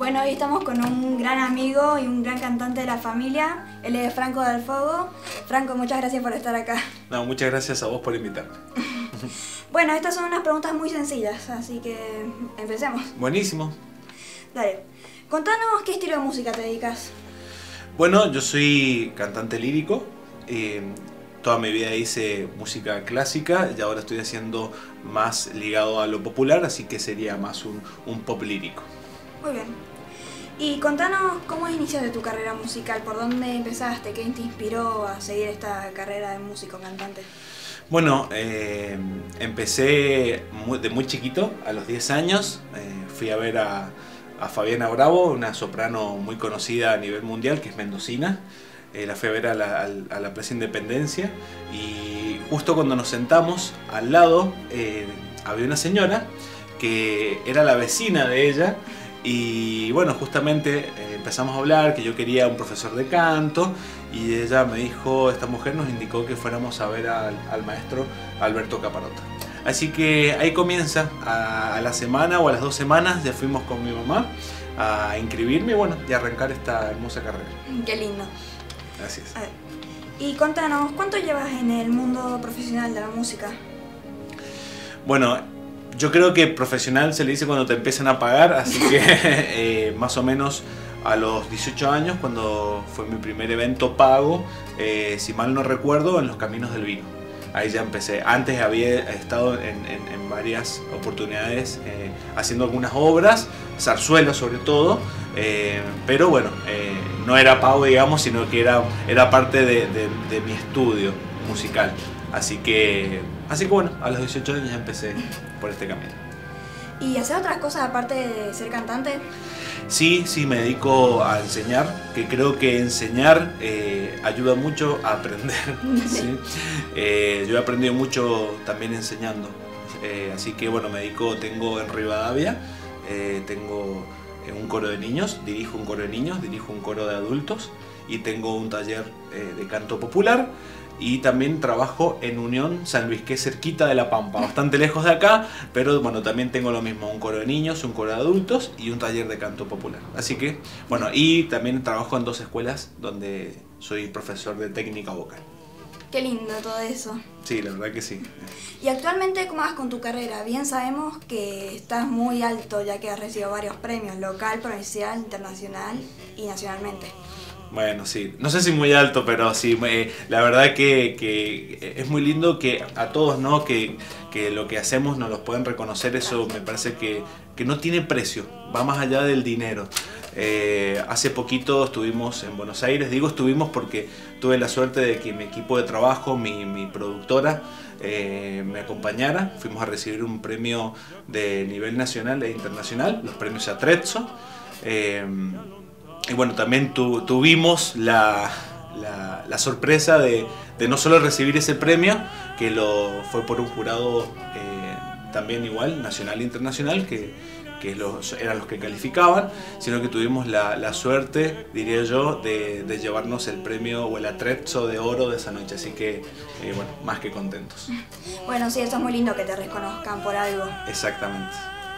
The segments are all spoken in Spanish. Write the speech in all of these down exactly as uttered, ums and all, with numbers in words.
Bueno, hoy estamos con un gran amigo y un gran cantante de la familia. Él es Franco Del Fogo. Franco, muchas gracias por estar acá. No, muchas gracias a vos por invitarme. Bueno, estas son unas preguntas muy sencillas, así que empecemos. Buenísimo. Dale, contanos qué estilo de música te dedicas. Bueno, yo soy cantante lírico. Eh, toda mi vida hice música clásica y ahora estoy haciendo más ligado a lo popular, así que sería más un, un pop lírico. Muy bien. Y contanos cómo iniciaste tu carrera musical, por dónde empezaste, qué te inspiró a seguir esta carrera de músico cantante. Bueno, eh, empecé muy, de muy chiquito, a los diez años, eh, fui a ver a, a Fabiana Bravo, una soprano muy conocida a nivel mundial, que es mendocina. Eh, la fui a ver a la, a la Plaza Independencia y justo cuando nos sentamos al lado eh, había una señora que era la vecina de ella. Y bueno, justamente eh, empezamos a hablar que yo quería un profesor de canto y ella me dijo, esta mujer nos indicó que fuéramos a ver al, al maestro Alberto Caparota. Así que ahí comienza, a, a la semana o a las dos semanas ya fuimos con mi mamá a inscribirme y bueno, y arrancar esta hermosa carrera. Qué lindo. Gracias. A ver. Y contanos, ¿cuánto llevas en el mundo profesional de la música? Bueno, yo creo que profesional se le dice cuando te empiezan a pagar, así que eh, más o menos a los dieciocho años, cuando fue mi primer evento pago, eh, si mal no recuerdo, en los Caminos del Vino. Ahí ya empecé. Antes había estado en, en, en varias oportunidades eh, haciendo algunas obras, zarzuelas sobre todo, eh, pero bueno, eh, no era pago, digamos, sino que era, era parte de, de, de mi estudio musical. Así que, así que bueno, a los dieciocho años ya empecé por este camino. ¿Y hacer otras cosas aparte de ser cantante? Sí, sí, me dedico a enseñar, que creo que enseñar eh, ayuda mucho a aprender. ¿Sí? Eh, yo he aprendido mucho también enseñando, eh, así que bueno, me dedico, tengo en Rivadavia, eh, tengo un coro de niños, dirijo un coro de niños, dirijo un coro de adultos y tengo un taller eh, de canto popular. Y también trabajo en Unión San Luis, que es cerquita de La Pampa, bastante lejos de acá, pero bueno, también tengo lo mismo, un coro de niños, un coro de adultos y un taller de canto popular. Así que, bueno, y también trabajo en dos escuelas donde soy profesor de técnica vocal. Qué lindo todo eso. Sí, la verdad que sí. ¿Y actualmente cómo vas con tu carrera? Bien sabemos que estás muy alto, ya que has recibido varios premios, local, provincial, internacional y nacionalmente. Bueno, sí, no sé si muy alto, pero sí, eh, la verdad que, que es muy lindo que a todos, ¿no? Que, que lo que hacemos nos lo pueden reconocer, eso me parece que, que no tiene precio, va más allá del dinero. Eh, hace poquito estuvimos en Buenos Aires, digo estuvimos porque tuve la suerte de que mi equipo de trabajo, mi, mi productora, eh, me acompañara, fuimos a recibir un premio de nivel nacional e internacional, los premios Atrezzo. Eh, Y bueno, también tu, tuvimos la, la, la sorpresa de, de no solo recibir ese premio, que lo fue por un jurado eh, también igual, nacional e internacional, que, que los, eran los que calificaban, sino que tuvimos la, la suerte, diría yo, de, de llevarnos el premio o el Atrezzo de oro de esa noche. Así que, eh, bueno, más que contentos. Bueno, sí, eso es muy lindo que te reconozcan por algo. Exactamente.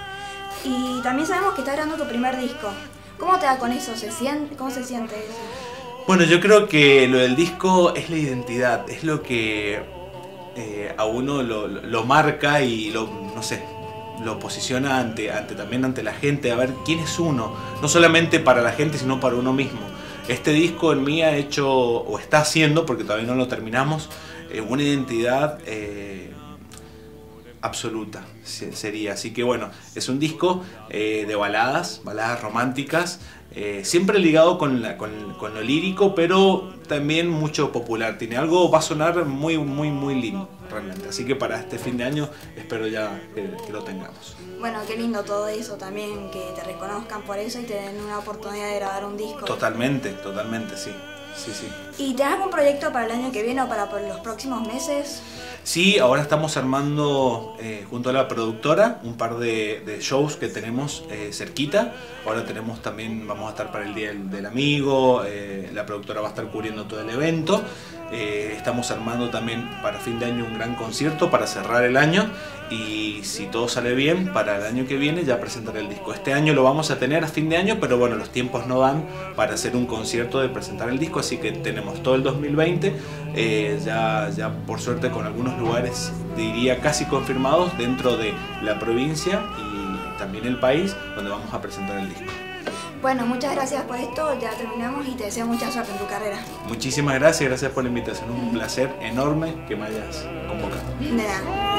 Y también sabemos que estás grabando tu primer disco. ¿Cómo te da con eso? ¿Se siente? ¿Cómo se siente eso? Bueno, yo creo que lo del disco es la identidad, es lo que eh, a uno lo, lo marca y lo, no sé, lo posiciona ante, ante, también ante la gente, a ver quién es uno, no solamente para la gente, sino para uno mismo. Este disco en mí ha hecho, o está haciendo, porque todavía no lo terminamos, eh, una identidad eh, absoluta sería. Así que bueno, es un disco eh, de baladas, baladas románticas, eh, siempre ligado con, la, con, con lo lírico, pero también mucho popular. Tiene algo, va a sonar muy, muy, muy lindo realmente. Así que para este fin de año espero ya que, que lo tengamos. Bueno, qué lindo todo eso también, que te reconozcan por eso y te den una oportunidad de grabar un disco. Totalmente, totalmente, sí. Sí, sí. ¿Y te das algún proyecto para el año que viene o para los próximos meses? Sí, ahora estamos armando eh, junto a la productora un par de, de shows que tenemos eh, cerquita. Ahora tenemos también, vamos a estar para el Día del, del Amigo, eh, la productora va a estar cubriendo todo el evento. Eh, estamos armando también para fin de año un gran concierto para cerrar el año y si todo sale bien, para el año que viene ya presentar el disco. Este año lo vamos a tener a fin de año, pero bueno, los tiempos no dan para hacer un concierto de presentar el disco, así que tenemos todo el dos mil veinte, eh, ya, ya por suerte con algunos lugares, diría casi confirmados dentro de la provincia y también el país, donde vamos a presentar el disco. Bueno, muchas gracias por esto, ya terminamos y te deseo mucha suerte en tu carrera. Muchísimas gracias, gracias por la invitación, un placer enorme que me hayas convocado. De nada.